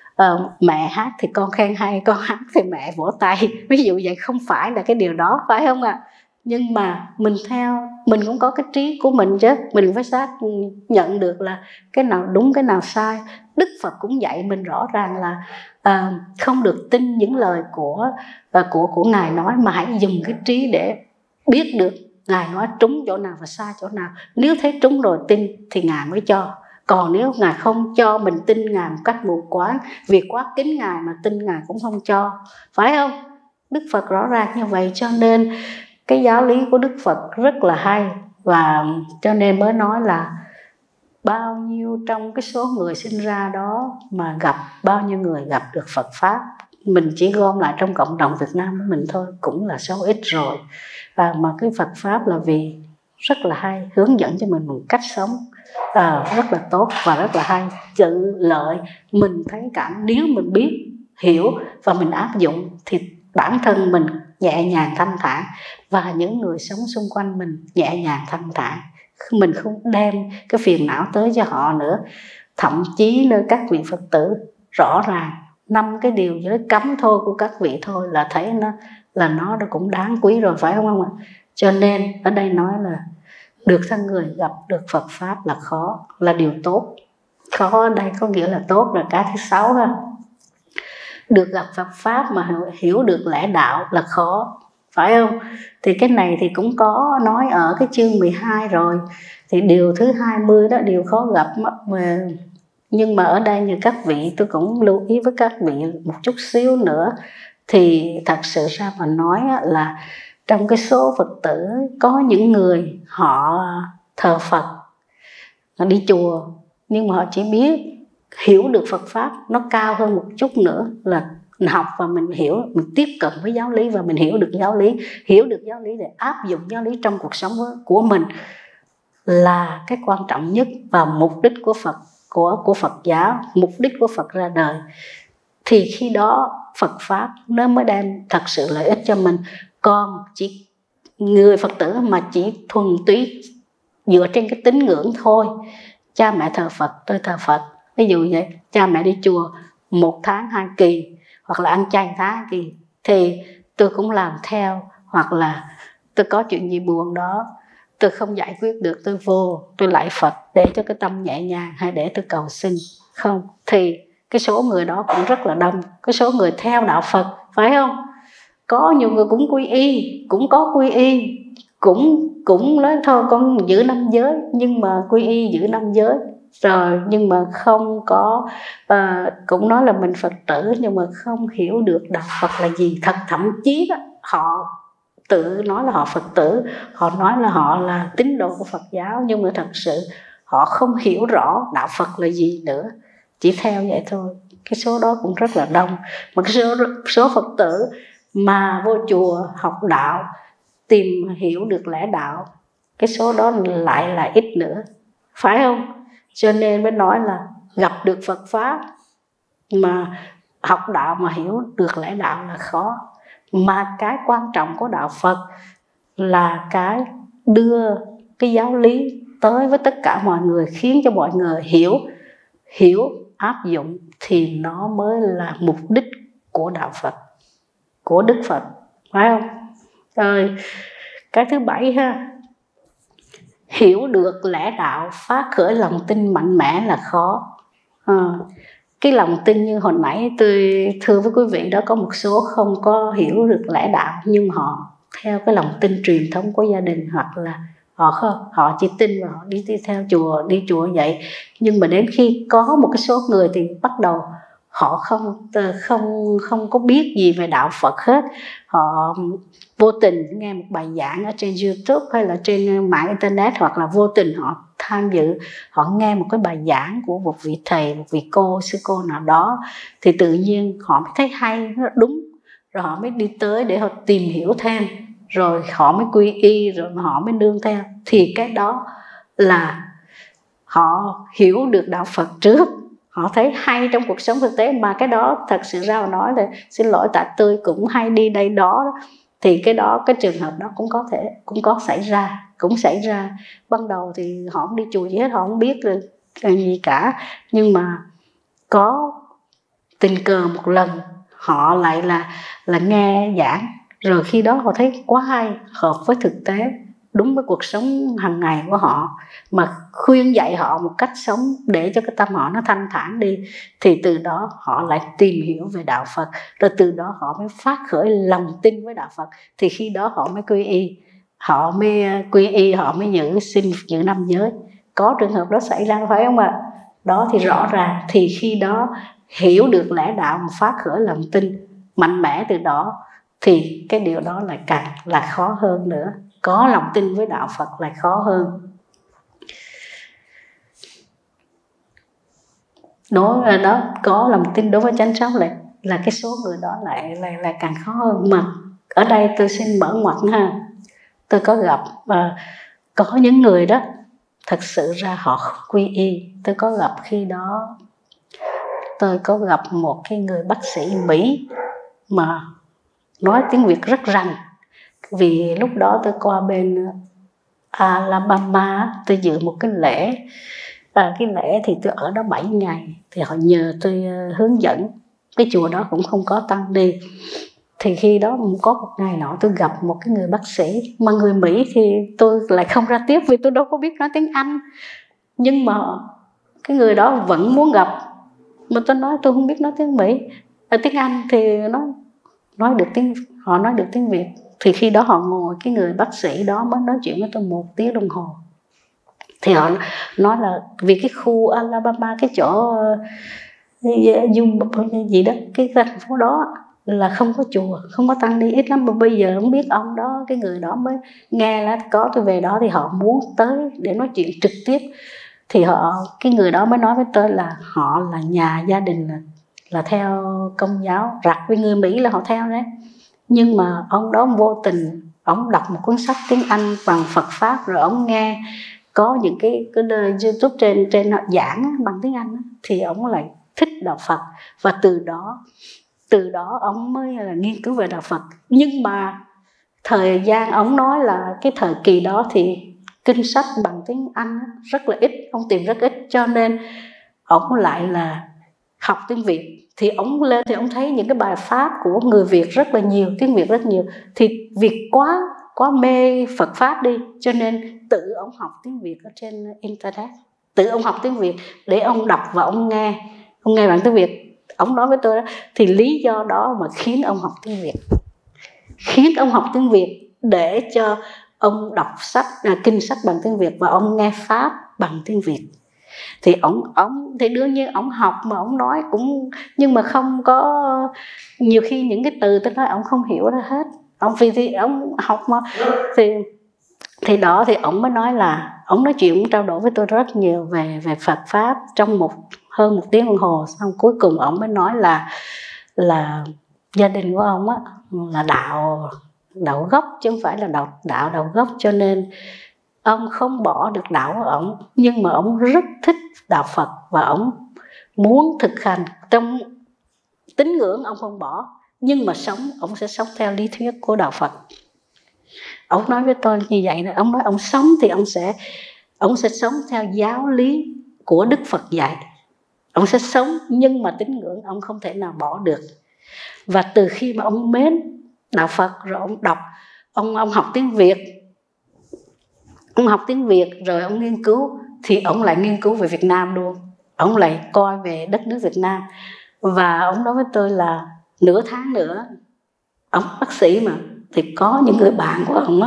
mẹ hát thì con khen hay, con hát thì mẹ vỗ tay, ví dụ vậy. Không phải là cái điều đó, phải không ạ? Nhưng mà mình theo, mình cũng có cái trí của mình chứ, mình phải xác nhận được là cái nào đúng cái nào sai. Đức Phật cũng dạy mình rõ ràng là không được tin những lời của Ngài nói, mà hãy dùng cái trí để biết được Ngài nói trúng chỗ nào và sai chỗ nào. Nếu thấy trúng rồi tin thì Ngài mới cho. Còn nếu Ngài không cho, mình tin Ngài một cách mù quáng, vì quá kính Ngài mà tin Ngài cũng không cho, phải không? Đức Phật rõ ràng như vậy. Cho nên cái giáo lý của Đức Phật rất là hay, và cho nên mới nói là bao nhiêu trong cái số người sinh ra đó mà bao nhiêu người gặp được Phật Pháp. Mình chỉ gom lại trong cộng đồng Việt Nam của mình thôi cũng là số ít rồi. Mà cái Phật Pháp là vì rất là hay, hướng dẫn cho mình một cách sống rất là tốt và rất là hay. Chữ lợi mình thấy cảm, nếu mình biết, hiểu và mình áp dụng thì bản thân mình nhẹ nhàng thanh thản, và những người sống xung quanh mình nhẹ nhàng thanh thản. Mình không đem cái phiền não tới cho họ nữa. Thậm chí nơi các vị Phật tử rõ ràng 5 cái điều giới cấm thôi của các vị thôi là thấy nó cũng đáng quý rồi, phải không ạ? Cho nên ở đây nói là được thân người gặp được Phật Pháp là khó, là điều tốt. Khó ở đây có nghĩa là tốt là cái thứ 6 ha. Được gặp Phật Pháp mà hiểu được lẽ đạo là khó, phải không? Thì cái này thì cũng có nói ở cái chương 12 rồi. Thì điều thứ 20 đó, điều khó gặp mà. Nhưng mà ở đây như các vị, tôi cũng lưu ý với các vị một chút xíu nữa. Thì thật sự ra mà nói là trong cái số Phật tử có những người họ thờ Phật, họ đi chùa, nhưng mà họ chỉ biết hiểu được Phật Pháp, nó cao hơn một chút nữa là mình học và mình hiểu, mình tiếp cận với giáo lý và mình hiểu được giáo lý để áp dụng giáo lý trong cuộc sống của mình là cái quan trọng nhất, và mục đích của Phật, của Phật giáo, mục đích của Phật ra đời. Thì khi đó Phật Pháp nó mới đem thật sự lợi ích cho mình. Còn chỉ người Phật tử mà chỉ thuần túy dựa trên cái tín ngưỡng thôi, cha mẹ thờ Phật, tôi thờ Phật, ví dụ vậy, cha mẹ đi chùa 1 tháng 2 kỳ hoặc là ăn chay tháng 2 kỳ, thì tôi cũng làm theo. Hoặc là tôi có chuyện gì buồn đó, tôi không giải quyết được, tôi vô tôi lạy Phật để cho cái tâm nhẹ nhàng, hay để tôi cầu xin. Không, thì cái số người đó cũng rất là đông, cái số người theo đạo Phật, phải không? Có nhiều người cũng quy y, cũng có quy y, cũng nói thôi con giữ 5 giới, nhưng mà quy y giữ 5 giới rồi, nhưng mà không có cũng nói là mình Phật tử, nhưng mà không hiểu được đạo Phật là gì. Thậm chí đó, họ tự nói là họ Phật tử, họ nói là họ là tín đồ của Phật giáo, nhưng mà thật sự họ không hiểu rõ đạo Phật là gì nữa, chỉ theo vậy thôi. cái số đó cũng rất là đông. Mà cái số Phật tử mà vô chùa học đạo, tìm hiểu được lẽ đạo, cái số đó lại là ít nữa, phải không? Cho nên mới nói là gặp được Phật Pháp mà học đạo mà hiểu được lẽ đạo là khó. Mà cái quan trọng của đạo Phật là cái đưa cái giáo lý tới với tất cả mọi người, khiến cho mọi người hiểu, áp dụng, thì nó mới là mục đích của đạo Phật, của Đức Phật, phải không? Rồi cái thứ 7 ha, hiểu được lẽ đạo, phát khởi lòng tin mạnh mẽ là khó. Cái lòng tin như hồi nãy tôi thưa với quý vị đó, có một số không có hiểu được lẽ đạo, nhưng họ theo cái lòng tin truyền thống của gia đình, hoặc là họ chỉ tin và họ đi theo chùa, đi chùa vậy. Nhưng mà đến khi có một cái số người thì bắt đầu họ không có biết gì về đạo Phật hết. Họ vô tình nghe một bài giảng ở trên YouTube hay là trên mạng internet, hoặc là vô tình họ tham dự, họ nghe một cái bài giảng của một vị thầy, một vị cô, sư cô nào đó, thì tự nhiên họ mới thấy hay, nó đúng, rồi họ mới đi tới để họ tìm hiểu thêm, rồi họ mới quy y, rồi họ mới nương theo. Thì cái đó là họ hiểu được đạo Phật trước, họ thấy hay trong cuộc sống thực tế. Mà cái đó thật sự ra mà nói là, xin lỗi tại tôi cũng hay đi đây đó, thì cái đó, cái trường hợp đó cũng có xảy ra. Ban đầu thì họ không đi chùa gì hết, họ không biết được gì cả, nhưng mà có tình cờ một lần họ lại là nghe giảng, rồi khi đó họ thấy quá hay, hợp với thực tế, đúng với cuộc sống hàng ngày của họ, mà khuyên dạy họ một cách sống để cho cái tâm họ nó thanh thản đi. Thì từ đó họ lại tìm hiểu về đạo Phật, rồi từ đó họ mới phát khởi lòng tin với đạo Phật. Thì khi đó họ mới quy y, họ mới giữ năm giới. Có trường hợp đó xảy ra, phải không ạ? Đó thì rõ ràng, thì khi đó hiểu được lẽ đạo mà phát khởi lòng tin mạnh mẽ từ đó, thì cái điều đó lại càng là khó hơn nữa. Có lòng tin với đạo Phật lại khó hơn. Đó, có lòng tin đối với chánh pháp lại là cái số người đó lại càng khó hơn. Mà ở đây tôi xin mở ngoặt ha, tôi có gặp có những người đó thật sự ra họ không quy y. Tôi có gặp khi đó, tôi có gặp một cái người bác sĩ Mỹ mà nói tiếng Việt rất rành. Vì lúc đó tôi qua bên Alabama, tôi dự một cái lễ. Cái lễ thì tôi ở đó 7 ngày. Thì họ nhờ tôi hướng dẫn. Cái chùa đó cũng không có tăng đi. Thì khi đó có một ngày nọ tôi gặp một cái người bác sĩ. Mà người Mỹ thì tôi lại không ra tiếp, vì tôi đâu có biết nói tiếng Anh. Nhưng mà cái người đó vẫn muốn gặp. Mà tôi nói tôi không biết nói tiếng Mỹ. Tiếng Anh thì họ nói được tiếng Việt. Thì khi đó họ ngồi, cái người bác sĩ đó mới nói chuyện với tôi 1 tiếng đồng hồ. Thì họ nói là vì cái khu Alabama, cái chỗ gì đó, cái thành phố đó là không có chùa, không có tăng ni, ít lắm. Mà bây giờ không biết ông đó, cái người đó mới nghe là có tôi về đó, thì họ muốn tới để nói chuyện trực tiếp. Thì cái người đó mới nói với tôi là họ là nhà gia đình là theo Công giáo, rặt với người Mỹ là họ theo đấy. Nhưng mà ông đó vô tình, ông đọc một cuốn sách tiếng Anh bằng Phật Pháp, rồi ông nghe có những cái YouTube trên họ giảng bằng tiếng Anh, thì ông lại thích đạo Phật. Và từ đó ông mới là nghiên cứu về đạo Phật. Nhưng mà thời gian ông nói là cái thời kỳ đó thì kinh sách bằng tiếng Anh rất là ít, ông tìm rất ít, cho nên ông lại là học tiếng Việt. Thì ông lên thì ông thấy những cái bài pháp của người Việt rất là nhiều, tiếng Việt rất nhiều. Thì Việt quá mê Phật Pháp đi, cho nên tự ông học tiếng Việt ở trên internet. Tự ông học tiếng Việt để ông đọc và ông nghe bằng tiếng Việt. Ông nói với tôi đó, thì lý do đó mà khiến ông học tiếng Việt. Khiến ông học tiếng Việt để cho ông đọc kinh sách bằng tiếng Việt và ông nghe Pháp bằng tiếng Việt. Thì ông thì đương nhiên ông học mà ông nói cũng, nhưng mà không có, nhiều khi những cái từ tôi nói ông không hiểu ra hết. Ông vì thì ông học mà thì đó, thì ông mới nói là ông nói chuyện, trao đổi với tôi rất nhiều về Phật Pháp trong một hơn 1 tiếng đồng hồ. Xong cuối cùng ông mới nói là gia đình của ông á là đạo gốc chứ không phải là đạo đầu gốc, cho nên ông không bỏ được đạo của ông, nhưng mà ông rất thích đạo Phật và ông muốn thực hành. Trong tín ngưỡng ông không bỏ, nhưng mà sống ông sẽ sống theo lý thuyết của đạo Phật. Ông nói với tôi như vậy, ông nói ông sống thì ông sẽ sống theo giáo lý của Đức Phật dạy. Ông sẽ sống, nhưng mà tín ngưỡng ông không thể nào bỏ được. Và từ khi mà ông mến đạo Phật rồi ông đọc, ông học tiếng Việt. Ông học tiếng Việt rồi ông nghiên cứu, thì ông lại nghiên cứu về Việt Nam luôn. Ông lại coi về đất nước Việt Nam. Và ông nói với tôi là nửa tháng nữa, ông bác sĩ mà, thì có những người bạn của ông á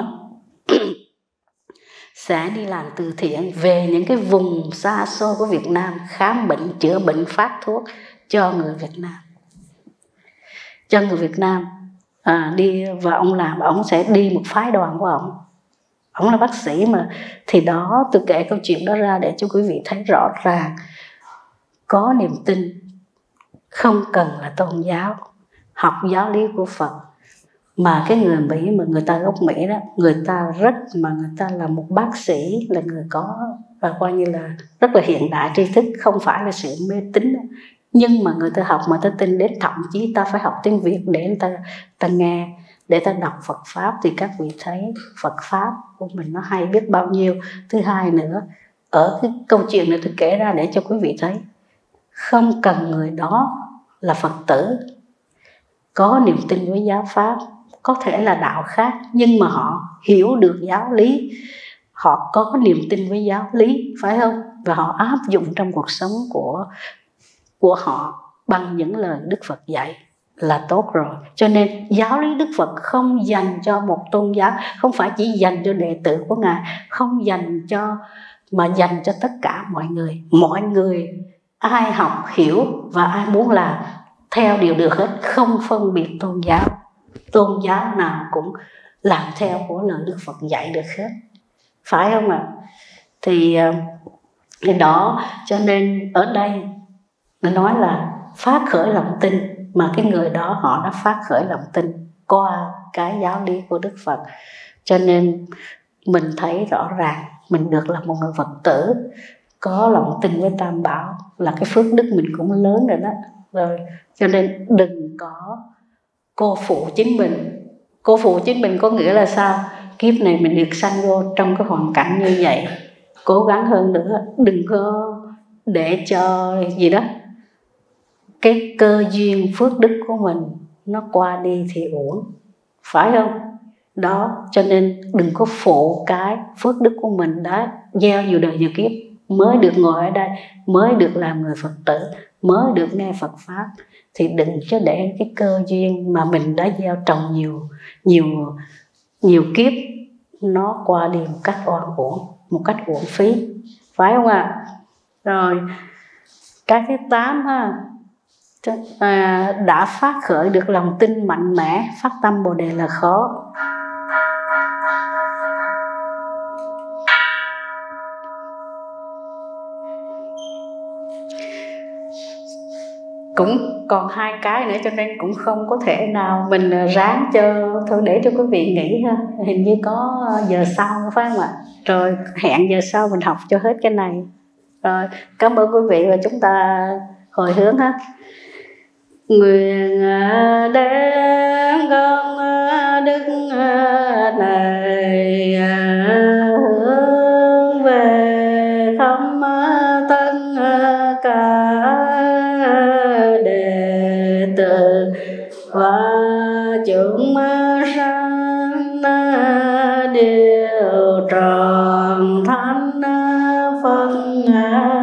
sẽ đi làm từ thiện về những cái vùng xa xôi của Việt Nam, khám bệnh, chữa bệnh, phát thuốc cho người Việt Nam. Cho người Việt Nam đi, và ông làm, ông sẽ đi một phái đoàn của ông. Ông là bác sĩ mà. Thì đó, tôi kể câu chuyện đó ra để cho quý vị thấy rõ ràng, có niềm tin không cần là tôn giáo, học giáo lý của Phật. Mà cái người Mỹ mà người ta gốc Mỹ đó, người ta là một bác sĩ, là người có và coi như là rất là hiện đại, tri thức, không phải là sự mê tín đó. Nhưng mà người ta học mà ta tin đến, thậm chí ta phải học tiếng Việt để ta nghe, để ta đọc Phật Pháp. Thì các vị thấy Phật Pháp của mình nó hay biết bao nhiêu. Thứ hai nữa, ở cái câu chuyện này tôi kể ra để cho quý vị thấy, không cần người đó là Phật tử, có niềm tin với giáo Pháp, có thể là đạo khác, nhưng mà họ hiểu được giáo lý, họ có niềm tin với giáo lý, phải không? Và họ áp dụng trong cuộc sống của họ bằng những lời Đức Phật dạy là tốt rồi. Cho nên giáo lý Đức Phật không dành cho một tôn giáo, không phải chỉ dành cho đệ tử của Ngài, không dành cho, mà dành cho tất cả mọi người. Mọi người ai học hiểu và ai muốn làm theo đều được hết, không phân biệt tôn giáo. Tôn giáo nào cũng làm theo của lời Đức Phật dạy được hết, phải không ạ? Thì đó, cho nên ở đây nó nói là phát khởi lòng tin, mà cái người đó họ đã phát khởi lòng tin qua cái giáo lý của Đức Phật. Cho nên mình thấy rõ ràng mình được là một người Phật tử, có lòng tin với Tam Bảo, là cái phước đức mình cũng lớn rồi đó. Rồi, cho nên đừng có cô phụ chính mình. Cô phụ chính mình có nghĩa là sao? Kiếp này mình được sanh vô trong cái hoàn cảnh như vậy, cố gắng hơn nữa, đừng có để cho gì đó cái cơ duyên phước đức của mình nó qua đi thì uổng, phải không? Đó, cho nên đừng có phụ cái phước đức của mình đã gieo nhiều đời nhiều kiếp mới được ngồi ở đây, mới được làm người Phật tử, mới được nghe Phật Pháp. Thì đừng cho để cái cơ duyên mà mình đã gieo trồng nhiều kiếp nó qua đi một cách oan uổng, một cách uổng phí, phải không ạ? Rồi cái thứ 8 ha, đã phát khởi được lòng tin mạnh mẽ, phát tâm Bồ Đề là khó. Cũng còn 2 cái nữa, cho nên cũng không có thể nào mình ráng cho thôi, để cho quý vị nghĩ ha. Hình như có giờ sau phải không ạ? Rồi hẹn giờ sau mình học cho hết cái này. Rồi cảm ơn quý vị và chúng ta hồi hướng ha. Nguyện đem công đức này hướng về khắp tất cả đệ tử và chúng sanh đều tròn thánh phân